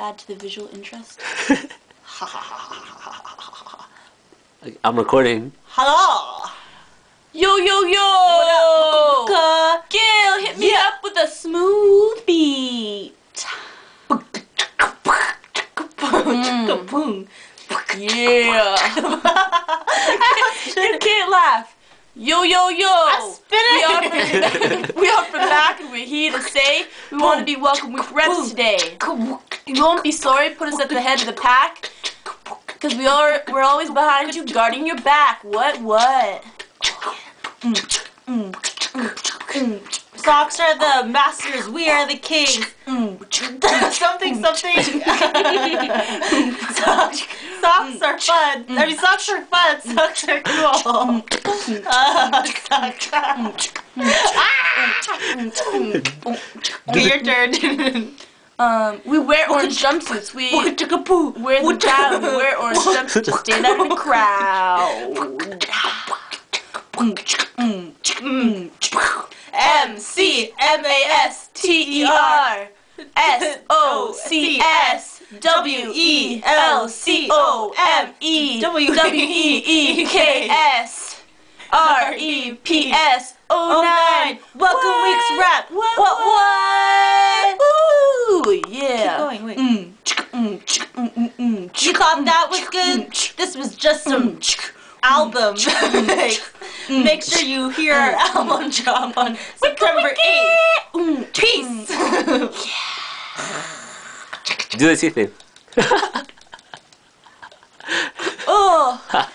add to the visual interest? I'm recording. Hello. Yo, yo, yo! What up, Gil, hit me up with a smooth beat. Yeah. You can't laugh. Yo, yo, yo! I'm spinning. We are from back, and we're here to say we want to be welcome with reps today. You won't be sorry. Put us at the head of the pack, because we're always behind you, guarding your back. What? SOCS are the masters. We are the kings. Something. Socks are fun. I mean, socks are fun. Socks are cool. Okay, your turn. We wear orange jumpsuits. We wear them down. We wear orange jumpsuits to stand out in the crowd. McMaster. SOCS WELCOMEWEEKS REPS 09. Welcome week's rap. What? Ooh, yeah. Keep going. Wait. You thought that was good? This was just some album. Make sure you hear our album drop on September 8th. Peace. Do the teeth thing. Oh.